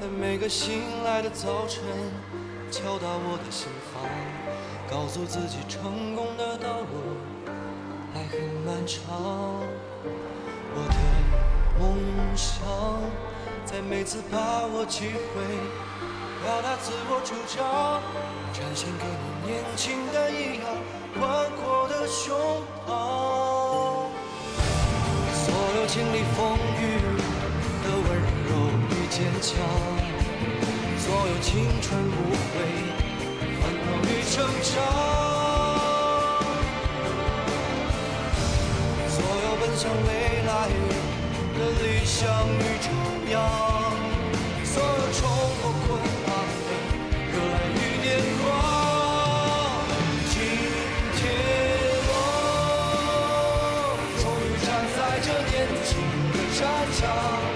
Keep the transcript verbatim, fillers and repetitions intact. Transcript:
在每个醒来的早晨，敲打我的心房，告诉自己成功的道路还很漫长。我的梦想在每次把握机会表达自我主张，展现给你年轻的一样宽阔的胸膛。所有经历风雨的温柔与坚强，所有青春无悔烦恼与成长，所有奔向未来的理想与张扬，所有冲破困难的热爱与癫狂。今天我终于站在这年轻的战场。